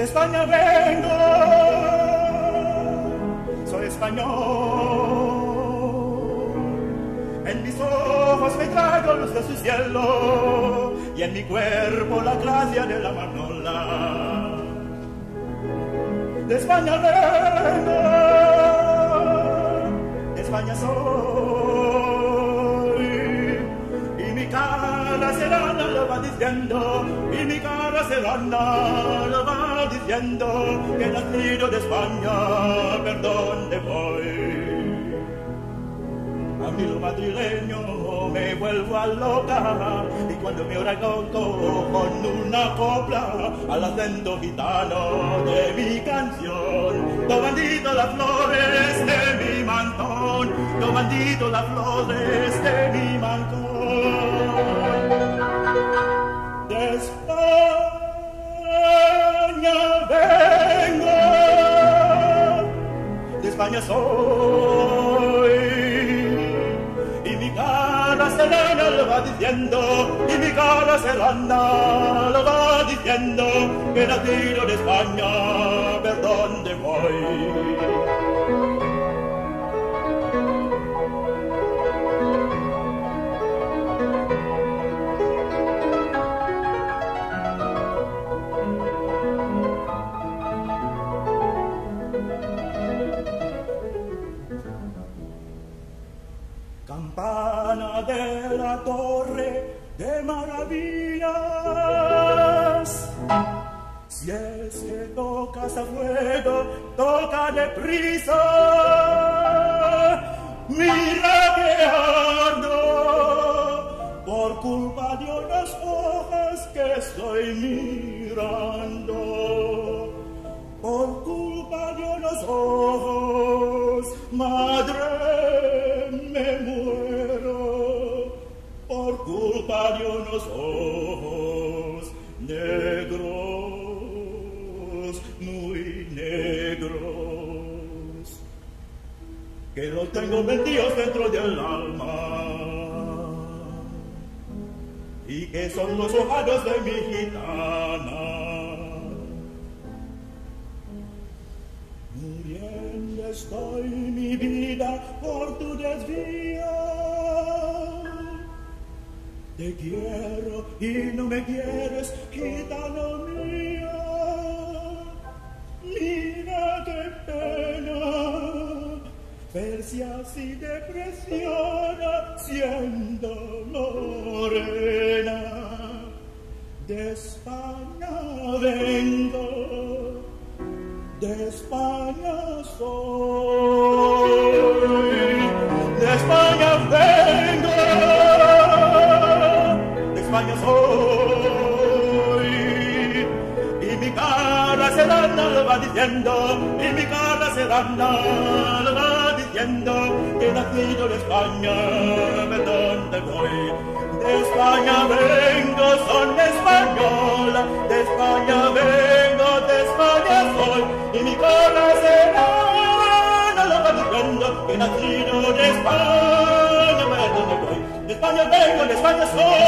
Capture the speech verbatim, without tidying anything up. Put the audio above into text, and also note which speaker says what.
Speaker 1: de España vengo, soy español. En mis ojos me traigo luz de su cielo y en mi cuerpo la gracia de la manola. De España vengo, de España soy, y mi cara serana lo va diciendo, y mi cara serana lo va diciendo, que nacido de España, ¿por dónde voy? A mí lo madrileño me vuelvo a loca, y cuando me oigo con una copla al acento gitano de mi canción, tomandito las flores de mi mantón, tomandito las flores de mi mantón. De España vengo, de España soy, y mi cara serana lo va diciendo, y mi cara serana lo va diciendo, que nacido de España, ¿por dónde voy? Campana de la torre de maravillas, si es que tocas a fuego, toca deprisa. Mira que ardo por culpa de unas hojas que estoy mirando, por culpa de unos ojos, madre, me muero, por culpa de unos ojos negros, muy negros, que los tengo metidos dentro del alma, y que son los ojos de mi gitana. Muriendo estoy mi vida por tu desvío. Te quiero y no me quieres, gitano mío. Mira qué pena verse así depresiona siendo morena. De España vengo, de España soy, de España vengo, de España soy, y mi cara serana lo va diciendo, y mi cara serana lo va diciendo, que nacido de España, ¿de dónde voy? De España vengo, son española, de España vengo, de España soy, y mi cara serana lo va diciendo, que nacido de España, ¿de dónde voy? De España vengo, de España soy.